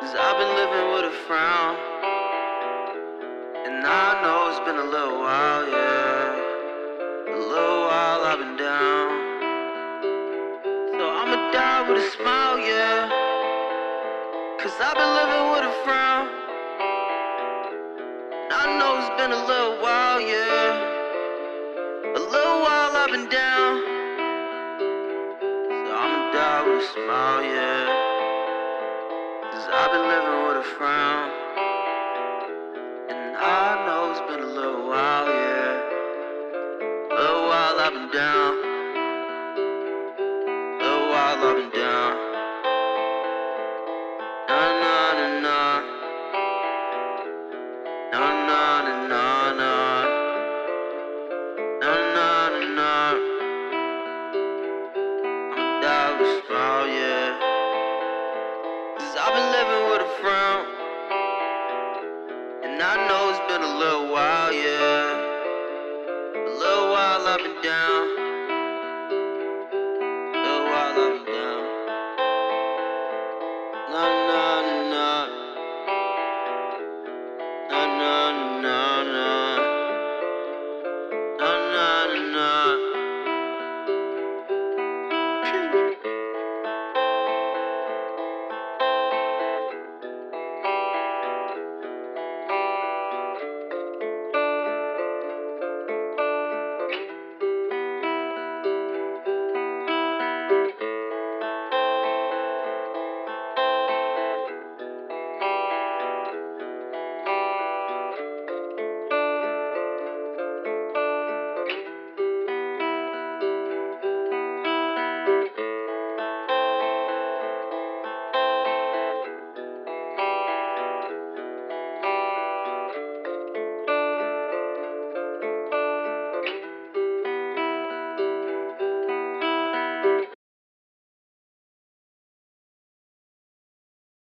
I've been living with a frown, and I know it's been a little while, yeah. A little while I've been down, so I'ma die with a smile, yeah. Cause I've been living with a frown, and I know it's been a little while, yeah. A little while I've been down, so I'ma die with a smile, yeah. Cause I've been living with a frown, and I know it's been a little while, yeah. A little while I've been down, a little while I've been down. Na na na na, na na na na na, na na na na. I'ma die with a smile, yeah. Cause I've been living with a frown, and I know it's been a little while, yeah. A little while I've been down.